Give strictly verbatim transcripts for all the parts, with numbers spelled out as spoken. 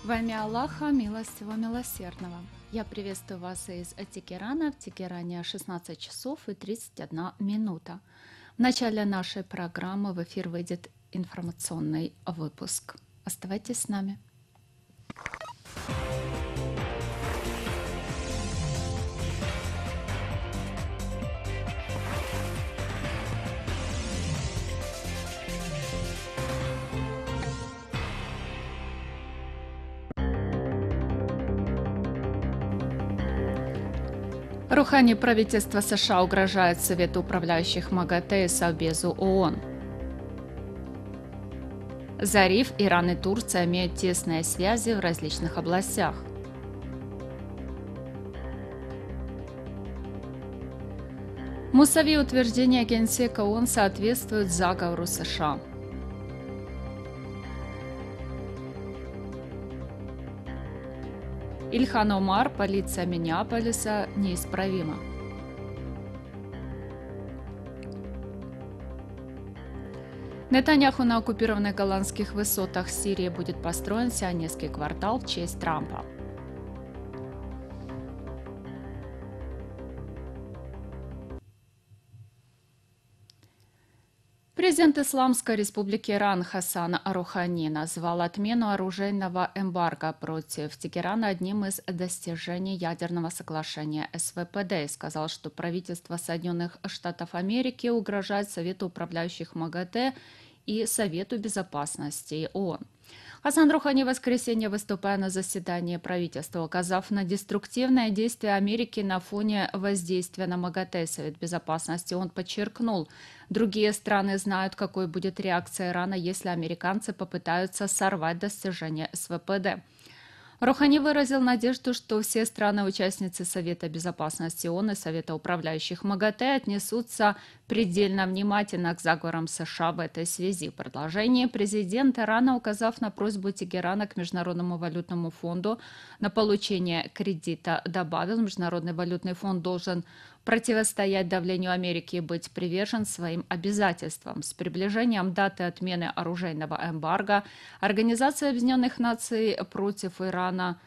Во имя Аллаха, милостивого, милосердного. Я приветствую вас из Тегерана. В Тегеране шестнадцать часов и тридцать одна минута. В начале нашей программы в эфир выйдет информационный выпуск. Оставайтесь с нами. Рухани правительство США угрожает Совету управляющих МАГАТЭ и Совбезу ООН. Зариф, Иран и Турция имеют тесные связи в различных областях. Мусави утверждение Генсека ООН соответствует заговору США. Ильхан Омар, полиция Миннеаполиса неисправима. Нетаньяху на оккупированных голландских высотах Сирии будет построен сионистский квартал в честь Трампа. Президент Исламской республики Иран Хасан Рухани назвал отмену оружейного эмбарго против Тегерана одним из достижений ядерного соглашения СВПД и сказал, что правительство Соединенных Штатов Америки угрожает Совету управляющих МАГАТЭ и Совету безопасности ООН. Хасан Рухани в воскресенье, выступая на заседании правительства, указав на деструктивное действие Америки на фоне воздействия на МАГАТЭ и Совет Безопасности, он подчеркнул, другие страны знают, какой будет реакция Ирана, если американцы попытаются сорвать достижения СВПД. Рухани выразил надежду, что все страны-участницы Совета Безопасности ООН и Совета управляющих МАГАТЭ отнесутся предельно внимательно к заговорам США в этой связи. В продолжении президент Ирана, указав на просьбу Тегерана к Международному валютному фонду на получение кредита, добавил, Международный валютный фонд должен противостоять давлению Америки и быть привержен своим обязательствам. С приближением даты отмены оружейного эмбарго Организация Объединенных Наций против Ирана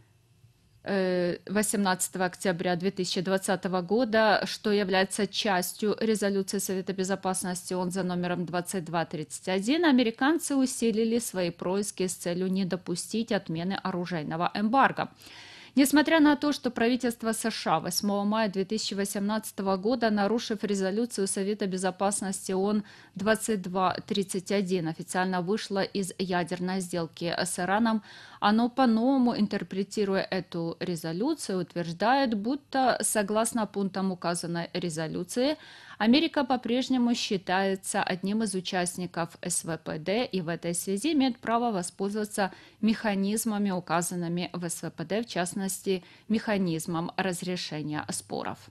восемнадцатого октября две тысячи двадцатого года, что является частью резолюции Совета Безопасности ООН за номером двадцать два тридцать один, американцы усилили свои происки с целью не допустить отмены оружейного эмбарго. Несмотря на то, что правительство США восьмого мая две тысячи восемнадцатого года, нарушив резолюцию Совета Безопасности ООН двадцать два тридцать один, официально вышло из ядерной сделки с Ираном, оно по-новому, интерпретируя эту резолюцию, утверждает, будто, согласно пунктам указанной резолюции, Америка по-прежнему считается одним из участников СВПД и в этой связи имеет право воспользоваться механизмами, указанными в СВПД, в частности, механизмом разрешения споров.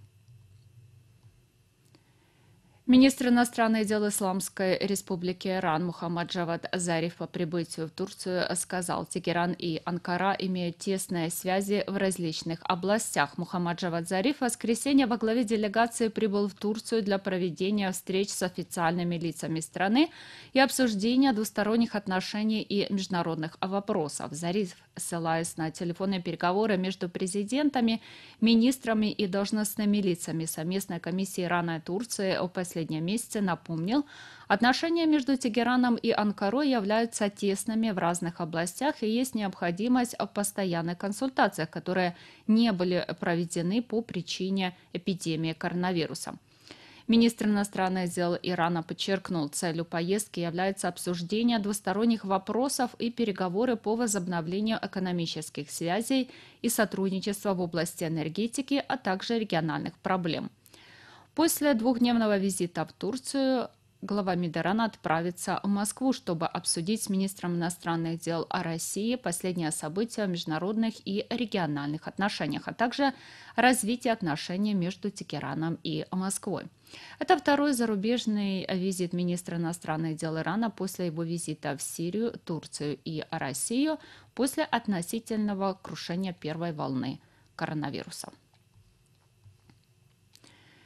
Министр иностранных дел Исламской республики Иран Мухаммад Джавад Зариф по прибытию в Турцию сказал, Тегеран и Анкара имеют тесные связи в различных областях. Мухаммад Джавад Зариф в воскресенье во главе делегации прибыл в Турцию для проведения встреч с официальными лицами страны и обсуждения двусторонних отношений и международных вопросов. Зариф, ссылаясь на телефонные переговоры между президентами, министрами и должностными лицами совместной комиссии Ирана и Турции о последнем месяце, напомнил, отношения между Тегераном и Анкарой являются тесными в разных областях и есть необходимость в постоянных консультациях, которые не были проведены по причине эпидемии коронавируса. Министр иностранных дел Ирана подчеркнул, целью поездки является обсуждение двусторонних вопросов и переговоры по возобновлению экономических связей и сотрудничества в области энергетики, а также региональных проблем. После двухдневного визита в Турцию глава МИД Ирана отправится в Москву, чтобы обсудить с министром иностранных дел России последние события в международных и региональных отношениях, а также развитие отношений между Тегераном и Москвой. Это второй зарубежный визит министра иностранных дел Ирана после его визита в Сирию, Турцию и Россию после относительного крушения первой волны коронавируса.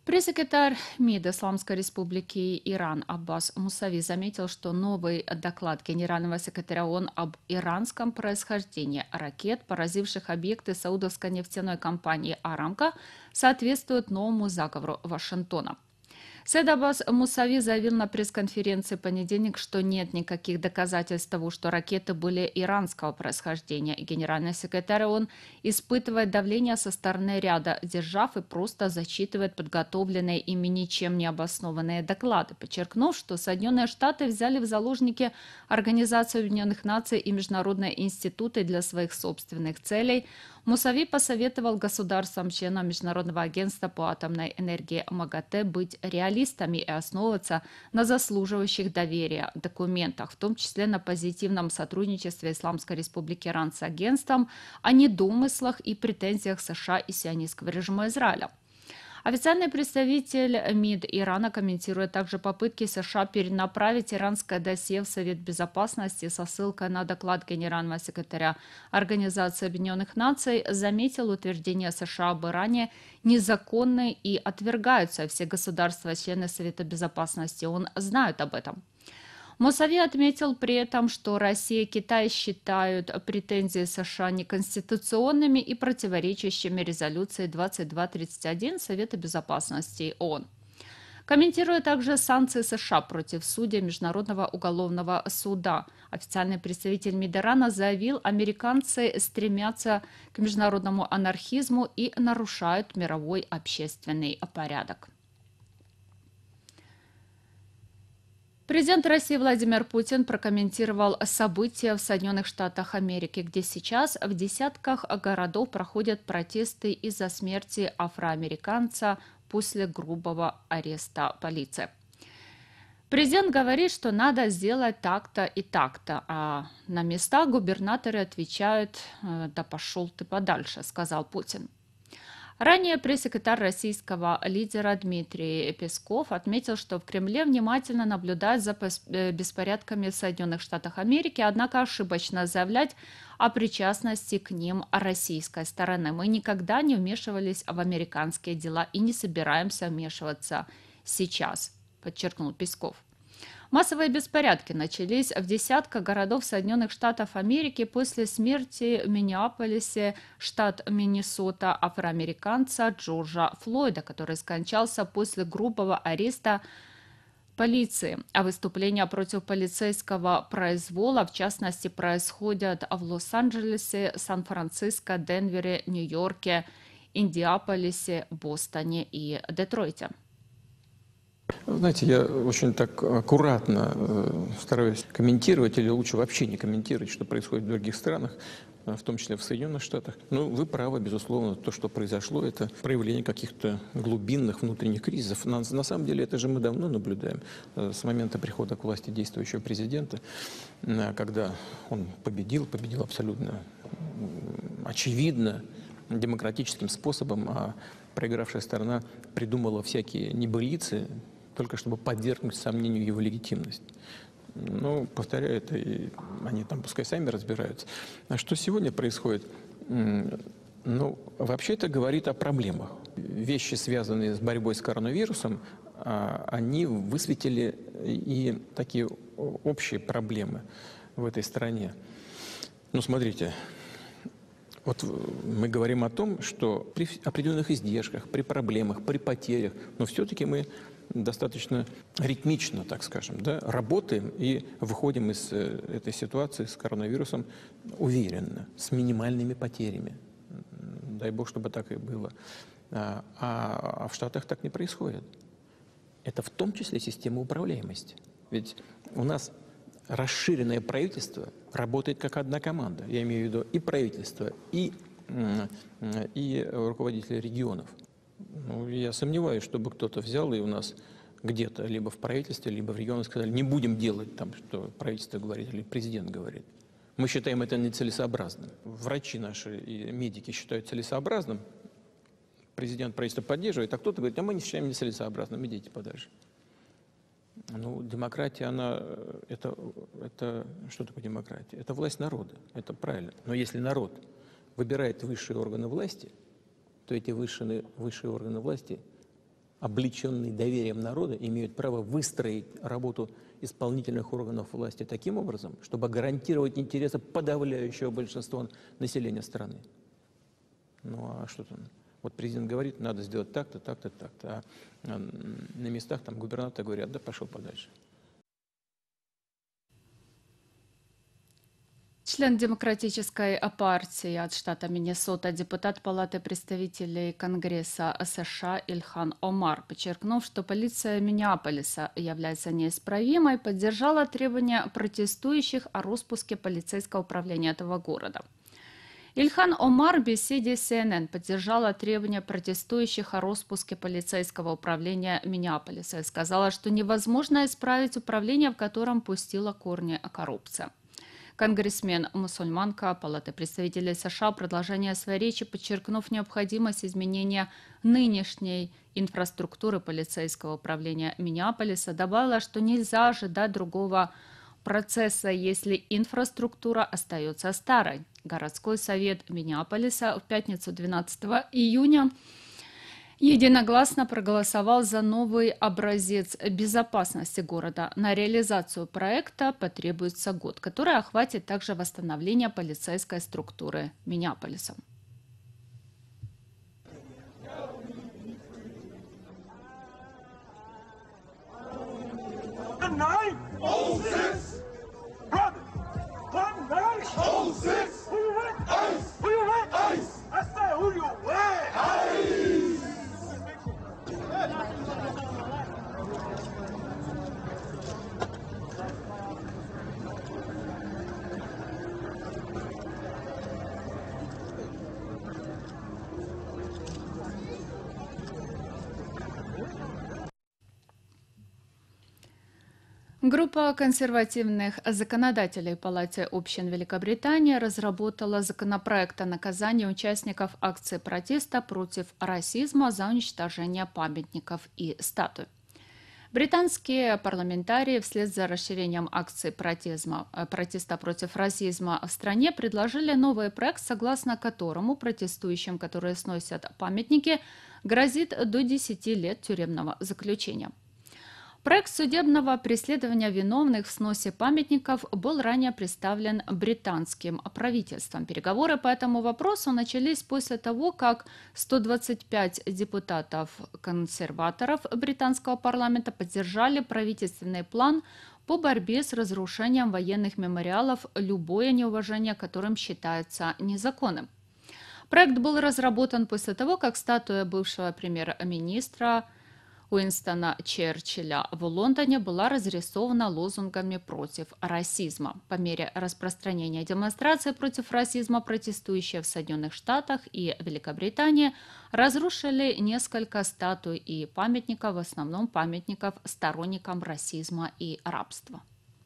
Пресс-секретарь МИД Исламской Республики Иран Аббас Мусави заметил, что новый доклад генерального секретаря ООН об иранском происхождении ракет, поразивших объекты саудовской нефтяной компании «Арамко», соответствует новому заговору Вашингтона. Саид Аббас Мусави заявил на пресс-конференции в понедельник, что нет никаких доказательств того, что ракеты были иранского происхождения. И генеральный секретарь ООН испытывает давление со стороны ряда держав и просто зачитывает подготовленные ими ничем не обоснованные доклады, подчеркнув, что Соединенные Штаты взяли в заложники Организацию Объединенных Наций и международные институты для своих собственных целей. Мусави посоветовал государствам-членам Международного агентства по атомной энергии МАГАТЭ быть реалистами и основываться на заслуживающих доверия документах, в том числе на позитивном сотрудничестве Исламской Республики Иран с агентством, а не домыслах и претензиях США и сионистского режима Израиля. Официальный представитель МИД Ирана комментирует также попытки США перенаправить иранское досье в Совет Безопасности со ссылкой на доклад генерального секретаря Организации Объединенных Наций, заметил утверждение США об Иране незаконны и отвергаются. Все государства-члены Совета Безопасности ООН знают об этом. Мусави отметил при этом, что Россия и Китай считают претензии США неконституционными и противоречащими резолюции двадцать два тридцать один Совета Безопасности ООН. Комментируя также санкции США против судей Международного уголовного суда, официальный представитель МИД Ирана заявил, американцы стремятся к международному анархизму и нарушают мировой общественный порядок. Президент России Владимир Путин прокомментировал события в Соединенных Штатах Америки, где сейчас в десятках городов проходят протесты из-за смерти афроамериканца после грубого ареста полиции. Президент говорит, что надо сделать так-то и так-то, а на местах губернаторы отвечают: «Да пошел ты подальше», сказал Путин. Ранее пресс-секретарь российского лидера Дмитрий Песков отметил, что в Кремле внимательно наблюдают за беспорядками в Соединенных Штатах Америки, однако ошибочно заявлять о причастности к ним российской стороны. Мы никогда не вмешивались в американские дела и не собираемся вмешиваться сейчас, подчеркнул Песков. Массовые беспорядки начались в десятках городов Соединенных Штатов Америки после смерти в Миннеаполисе, штат Миннесота, афроамериканца Джорджа Флойда, который скончался после грубого ареста полиции. А выступления против полицейского произвола, в частности, происходят в Лос-Анджелесе, Сан-Франциско, Денвере, Нью-Йорке, Индиаполисе, Бостоне и Детройте. Знаете, я очень так аккуратно э, стараюсь комментировать, или лучше вообще не комментировать, что происходит в других странах, в том числе в Соединенных Штатах. Ну, вы правы, безусловно, то, что произошло, это проявление каких-то глубинных внутренних кризисов. На, на самом деле, это же мы давно наблюдаем, э, с момента прихода к власти действующего президента, э, когда он победил, победил абсолютно э, очевидно, демократическим способом, а проигравшая сторона придумала всякие небылицы, только чтобы подвергнуть сомнению его легитимность. Ну, повторяю это, и они там пускай сами разбираются. А что сегодня происходит? Ну, вообще это говорит о проблемах. Вещи, связанные с борьбой с коронавирусом, они высветили и такие общие проблемы в этой стране. Ну, смотрите. Вот мы говорим о том, что при определенных издержках, при проблемах, при потерях, но все-таки мы достаточно ритмично, так скажем, да, работаем и выходим из этой ситуации с коронавирусом уверенно, с минимальными потерями. Дай бог, чтобы так и было. А, а в Штатах так не происходит. Это в том числе система управляемости. Ведь у нас расширенное правительство работает как одна команда. Я имею в виду и правительство, и, и руководители регионов. Ну, я сомневаюсь, чтобы кто-то взял и у нас где-то, либо в правительстве, либо в регионах сказали, не будем делать там, что правительство говорит или президент говорит. Мы считаем это нецелесообразным. Врачи наши и медики считают целесообразным. Президент правительство поддерживает, а кто-то говорит, а мы не считаем нецелесообразным, идите подальше. Ну, демократия, она, это, это, что такое демократия? Это власть народа, это правильно. Но если народ выбирает высшие органы власти, то эти высшие, высшие органы власти облеченные доверием народа, имеют право выстроить работу исполнительных органов власти таким образом, чтобы гарантировать интересы подавляющего большинства населения страны. Ну а что там? Вот президент говорит, надо сделать так-то, так-то, так-то. А на местах там губернаторы говорят, да пошел подальше. Член Демократической партии от штата Миннесота, депутат Палаты представителей Конгресса США Ильхан Омар, подчеркнув, что полиция Миннеаполиса является неисправимой, поддержала требования протестующих о распуске полицейского управления этого города. Ильхан Омар в беседе с Си Эн Эн поддержала требования протестующих о распуске полицейского управления Миннеаполиса и сказала, что невозможно исправить управление, в котором пустила корни коррупция. Конгрессмен-мусульманка Палаты представителей США в продолжении своей речи, подчеркнув необходимость изменения нынешней инфраструктуры полицейского управления Миннеаполиса, добавила, что нельзя ожидать другого процесса, если инфраструктура остается старой. Городской совет Миннеаполиса в пятницу двенадцатого июня единогласно проголосовал за новый образец безопасности города. На реализацию проекта потребуется год, который охватит также восстановление полицейской структуры Миннеаполиса. Группа консервативных законодателей в Палате общин Великобритании разработала законопроект о наказании участников акции протеста против расизма за уничтожение памятников и статуй. Британские парламентарии вслед за расширением акции протезма, протеста против расизма в стране предложили новый проект, согласно которому протестующим, которые сносят памятники, грозит до десяти лет тюремного заключения. Проект судебного преследования виновных в сносе памятников был ранее представлен британским правительством. Переговоры по этому вопросу начались после того, как сто двадцать пять депутатов-консерваторов британского парламента поддержали правительственный план по борьбе с разрушением военных мемориалов, любое неуважение к которым считается незаконным. Проект был разработан после того, как статуя бывшего премьер-министра Уинстона Черчилля в Лондоне была разрисована лозунгами против расизма. По мере распространения демонстраций против расизма протестующие в Соединенных Штатах и Великобритании разрушили несколько статуй и памятников, в основном памятников сторонникам расизма и рабства.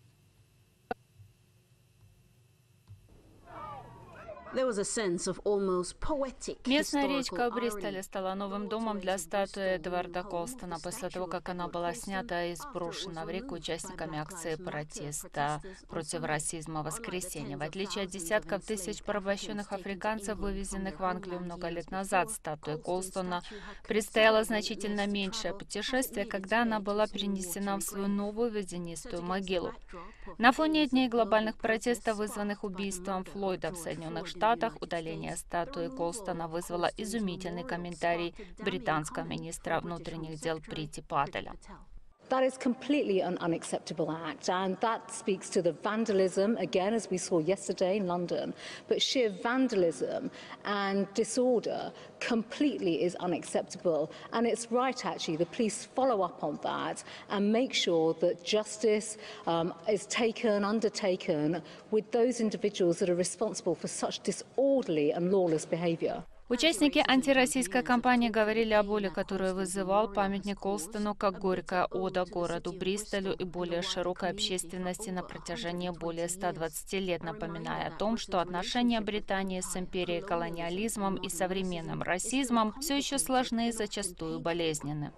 Местная речка в Бристоле стала новым домом для статуи Эдварда Колстона после того, как она была снята и сброшена в реку участниками акции протеста против расизма в воскресенье. В отличие от десятков тысяч порабощенных африканцев, вывезенных в Англию много лет назад, статуе Колстона предстояло значительно меньшее путешествие, когда она была перенесена в свою новую водянистую могилу. На фоне дней глобальных протестов, вызванных убийством Флойда в Соединенных Штатах, удаление статуи Колстона вызвало изумительный комментарий британского министра внутренних дел Прити Пателя. That is completely an unacceptable act, and that speaks to the vandalism, again, as we saw yesterday in London, but sheer vandalism and disorder completely is unacceptable, and it's right, actually, the police follow up on that and make sure that justice um, is taken, undertaken with those individuals that are responsible for such disorderly and lawless behaviour. Участники антироссийской кампании говорили о боли, которую вызывал памятник Колстону, как горькая ода городу Бристолю и более широкой общественности на протяжении более ста двадцати лет, напоминая о том, что отношения Британии с империей, колониализмом и современным расизмом все еще сложны и зачастую болезненны.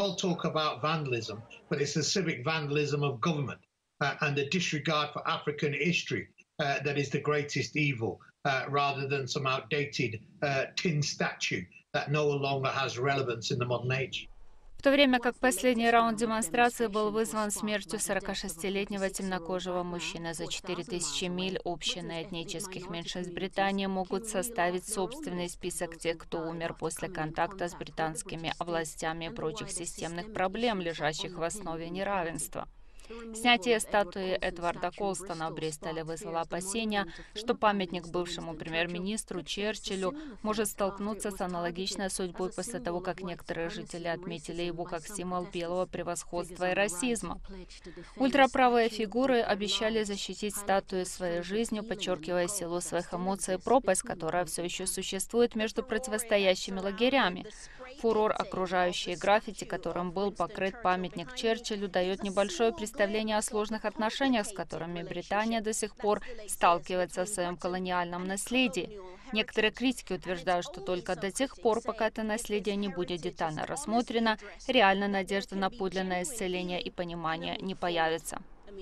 Uh, that is the greatest evil, uh, rather than some outdated uh, tin statue that no longer has relevance in the modern age. В то время как последний раунд демонстрации был вызван смертью сорокашестилетнего темнокожего мужчины. За четыре тысячи миль общины этнических меньшинств Британии могут составить собственный список тех, кто умер после контакта с британскими властями и прочих системных проблем, лежащих в основе неравенства. Снятие статуи Эдварда Колстона в Бристоле вызвало опасения, что памятник бывшему премьер-министру Черчиллю может столкнуться с аналогичной судьбой после того, как некоторые жители отметили его как символ белого превосходства и расизма. Ультраправые фигуры обещали защитить статую своей жизнью, подчеркивая силу своих эмоций и пропасть, которая все еще существует между противостоящими лагерями. Фурор, окружающий граффити, которым был покрыт памятник Черчиллю, дает небольшое представление о сложных отношениях, с которыми Британия до сих пор сталкивается в своем колониальном наследии. Некоторые критики утверждают, что только до тех пор, пока это наследие не будет детально рассмотрено, реальная надежда на подлинное исцеление и понимание не появится.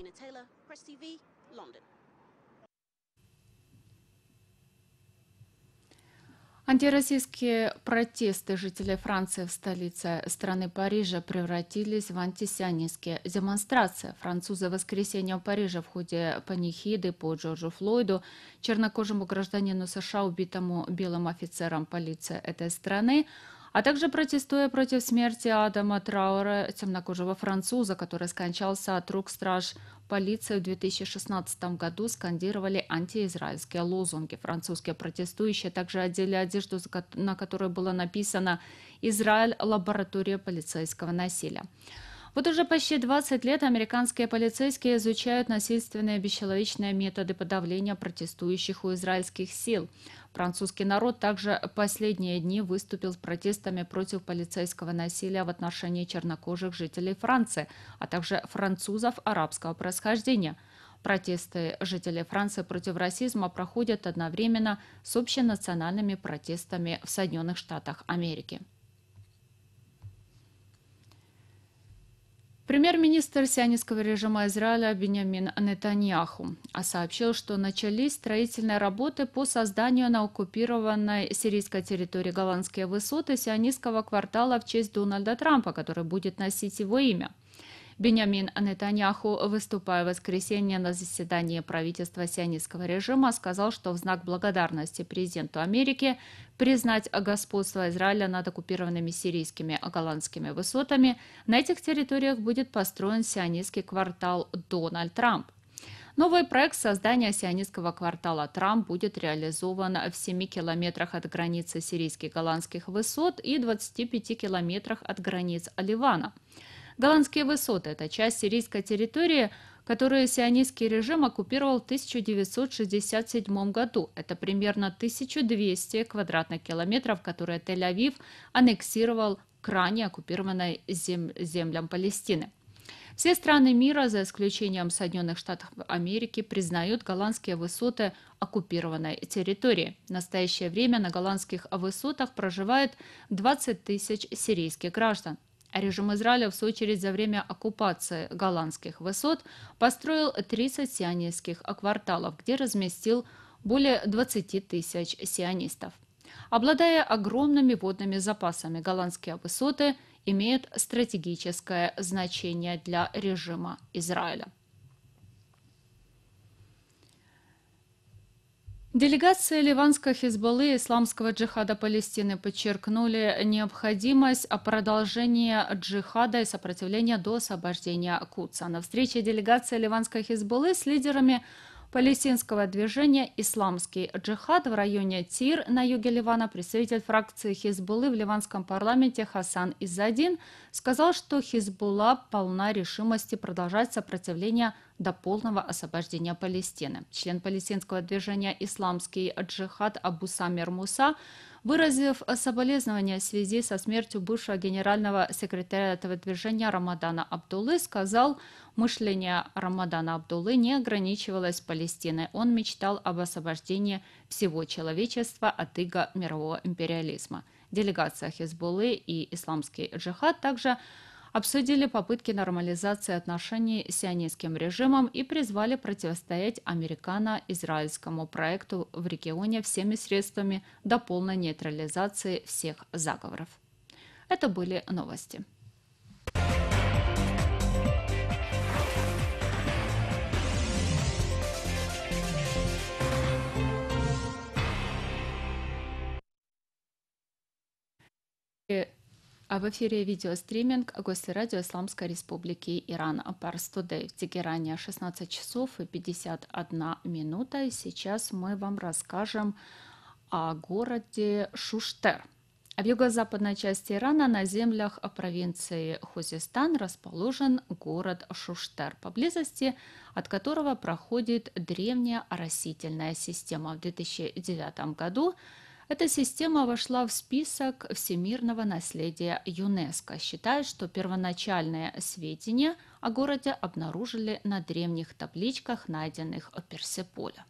Антироссийские протесты жителей Франции в столице страны Парижа превратились в антисионистские демонстрации. Французы в воскресенье в Париже в ходе панихиды по Джорджу Флойду, чернокожему гражданину США, убитому белым офицером полиции этой страны, а также протестуя против смерти Адама Трауэра, темнокожего француза, который скончался от рук страж полиции в две тысячи шестнадцатом году, скандировали антиизраильские лозунги. Французские протестующие также одели одежду, на которой было написано «Израиль – лаборатория полицейского насилия». Вот уже почти двадцать лет американские полицейские изучают насильственные бесчеловечные методы подавления протестующих у израильских сил. Французский народ также последние дни выступил с протестами против полицейского насилия в отношении чернокожих жителей Франции, а также французов арабского происхождения. Протесты жителей Франции против расизма проходят одновременно с общенациональными протестами в Соединенных Штатах Америки. Премьер-министр сионистского режима Израиля Биньямин Нетаньяху сообщил, что начались строительные работы по созданию на оккупированной сирийской территории Голландские высоты сионистского квартала в честь Дональда Трампа, который будет носить его имя. Биньямин Нетаньяху, выступая в воскресенье на заседании правительства сионистского режима, сказал, что в знак благодарности президенту Америки признать господство Израиля над оккупированными сирийскими голландскими высотами, на этих территориях будет построен сионистский квартал Дональд Трамп. Новый проект создания сионистского квартала Трамп будет реализован в семи километрах от границы сирийских голландских высот и двадцати пяти километрах от границ Ливана. Голландские высоты – это часть сирийской территории, которую сионистский режим оккупировал в тысяча девятьсот шестьдесят седьмом году. Это примерно тысяча двести квадратных километров, которые Тель-Авив аннексировал к ранее оккупированной зем... землям Палестины. Все страны мира, за исключением Соединенных Штатов Америки, признают голландские высоты оккупированной территории. В настоящее время на голландских высотах проживает двадцать тысяч сирийских граждан. Режим Израиля, в свою очередь, за время оккупации голландских высот построил тридцать сионистских кварталов, где разместил более двадцати тысяч сионистов. Обладая огромными водными запасами, голландские высоты имеют стратегическое значение для режима Израиля. Делегации ливанской Хизбаллы и исламского джихада Палестины подчеркнули необходимость продолжения джихада и сопротивления до освобождения Кудса. На встрече делегации ливанской Хизбаллы с лидерами палестинского движения «Исламский джихад» в районе Тир на юге Ливана представитель фракции Хизбаллы в ливанском парламенте Хасан Иззадин сказал, что Хизбулла полна решимости продолжать сопротивление до полного освобождения Палестины. Член палестинского движения «Исламский джихад» Абу Самир Муса, выразив соболезнования в связи со смертью бывшего генерального секретаря этого движения Рамадана Абдуллы, сказал, мышление Рамадана Абдуллы не ограничивалось Палестиной. Он мечтал об освобождении всего человечества от ига мирового империализма. Делегация Хизбуллы и Исламский джихад также обсудили попытки нормализации отношений с сионистским режимом и призвали противостоять американо-израильскому проекту в регионе всеми средствами до полной нейтрализации всех заговоров. Это были новости. А в эфире видеостриминг «Гости радио Исламской Республики Иран». Парс Тудей в Тегеране шестнадцать часов и пятьдесят одна минута. И сейчас мы вам расскажем о городе Шуштер. В юго-западной части Ирана на землях провинции Хузестан расположен город Шуштер, поблизости от которого проходит древняя оросительная система. В две тысячи девятом году эта система вошла в список всемирного наследия ЮНЕСКО. Считают, что первоначальные сведения о городе обнаружили на древних табличках, найденных в Персеполе.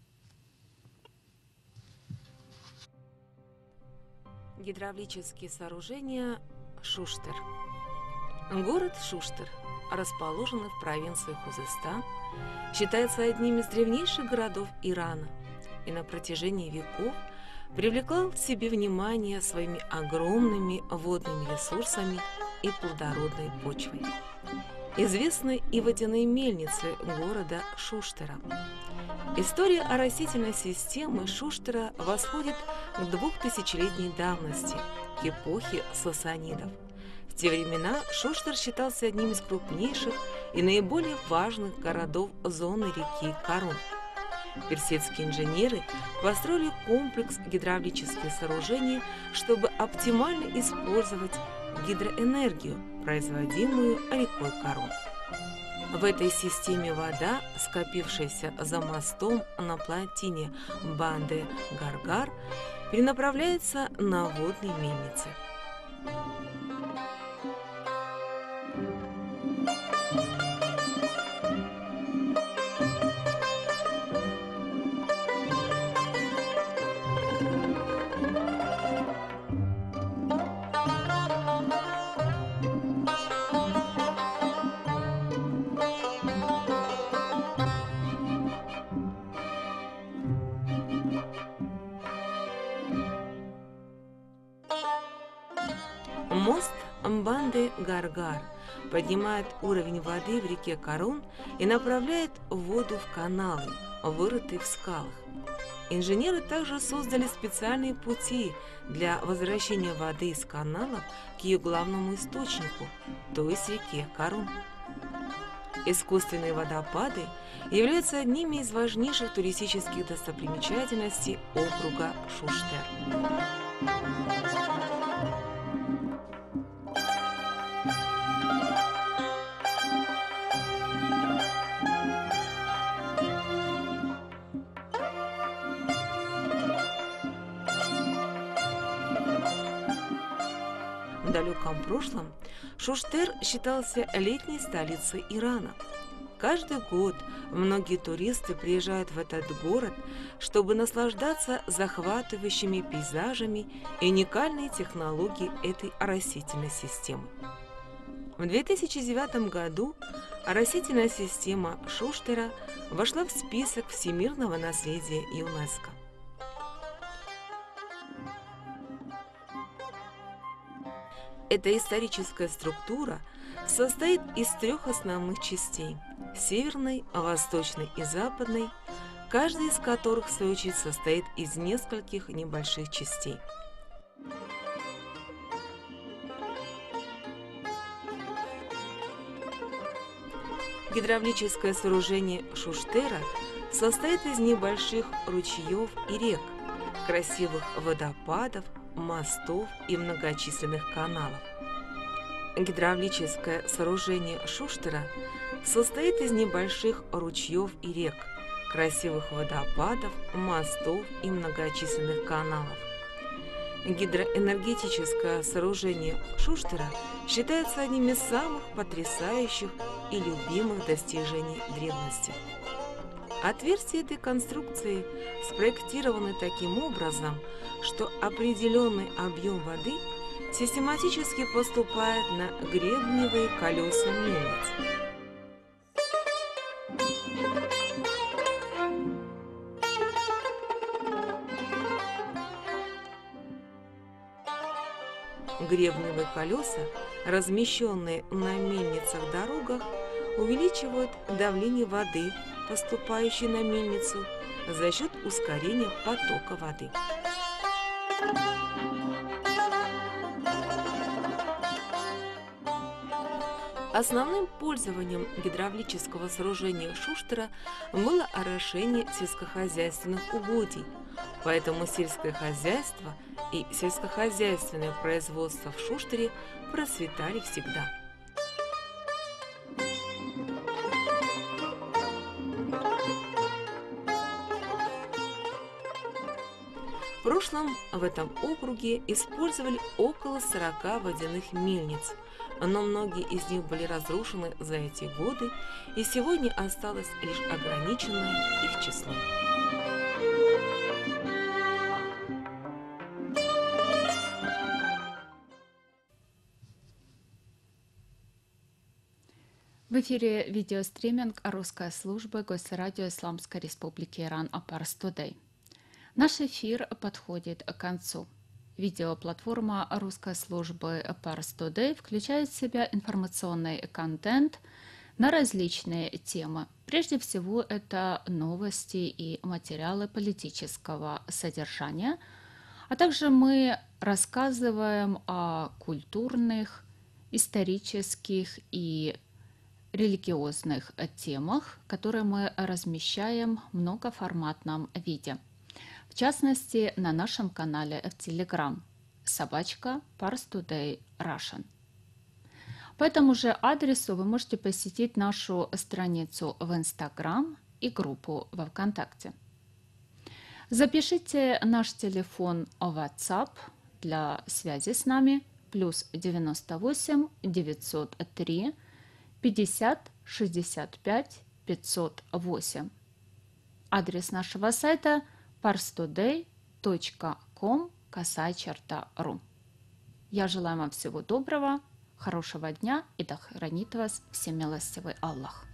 Гидравлические сооружения Шуштер. Город Шуштер, расположенный в провинции Хузестан, считается одним из древнейших городов Ирана и на протяжении веков привлекал к себе внимание своими огромными водными ресурсами и плодородной почвой. Известны и водяные мельницы города Шуштера. История оросительной системы Шуштера восходит к двухтысячелетней давности, к эпохе сасанидов. В те времена Шуштер считался одним из крупнейших и наиболее важных городов зоны реки Карун. Персидские инженеры построили комплекс гидравлических сооружений, чтобы оптимально использовать гидроэнергию, производимую рекой Карун. В этой системе вода, скопившаяся за мостом на плотине Банде-Гаргар, перенаправляется на водные мельницы. Мост Банде-Гаргар поднимает уровень воды в реке Карун и направляет воду в каналы, вырытые в скалах. Инженеры также создали специальные пути для возвращения воды из каналов к ее главному источнику, то есть реке Карун. Искусственные водопады являются одними из важнейших туристических достопримечательностей округа Шуштер. В далеком прошлом Шуштер считался летней столицей Ирана. Каждый год многие туристы приезжают в этот город, чтобы наслаждаться захватывающими пейзажами и уникальной технологией этой оросительной системы. В две тысячи девятом году оросительная система Шуштера вошла в список всемирного наследия ЮНЕСКО. Эта историческая структура состоит из трех основных частей – северной, восточной и западной, каждая из которых, в свою очередь, состоит из нескольких небольших частей. Гидравлическое сооружение Шуштера состоит из небольших ручьев и рек, красивых водопадов, мостов и многочисленных каналов. Гидравлическое сооружение Шуштера состоит из небольших ручьев и рек, красивых водопадов, мостов и многочисленных каналов. Гидроэнергетическое сооружение Шуштера считается одним из самых потрясающих и любимых достижений древности. Отверстия этой конструкции спроектированы таким образом, что определенный объем воды систематически поступает на гребневые колеса мельниц. Гребневые колеса, размещенные на мельницах-дорогах, увеличивают давление воды, поступающей на мельницу, за счет ускорения потока воды. Основным пользованием гидравлического сооружения Шуштера было орошение сельскохозяйственных угодий, поэтому сельское хозяйство и сельскохозяйственное производство в Шуштере процветали всегда. В прошлом в этом округе использовали около сорока водяных мельниц, но многие из них были разрушены за эти годы, и сегодня осталось лишь ограниченное их число. В эфире видеостриминг русской службы Госрадио Исламской Республики Иран Парс Тудэй. Наш эфир подходит к концу. Видеоплатформа русской службы Парс Тудэй включает в себя информационный контент на различные темы. Прежде всего, это новости и материалы политического содержания, а также мы рассказываем о культурных, исторических и религиозных темах, которые мы размещаем в многоформатном виде. В частности, на нашем канале в Telegram собачка Парс Тудэй Russian. По этому же адресу вы можете посетить нашу страницу в Instagram и группу во ВКонтакте. Запишите наш телефон WhatsApp для связи с нами плюс девяносто восемь девятьсот три пятьдесят шестьдесят пять пятьсот восемь. Адрес нашего сайта парстудэй точка ком косая черта ру. Я желаю вам всего доброго, хорошего дня и да хранит вас всемилостивый Аллах.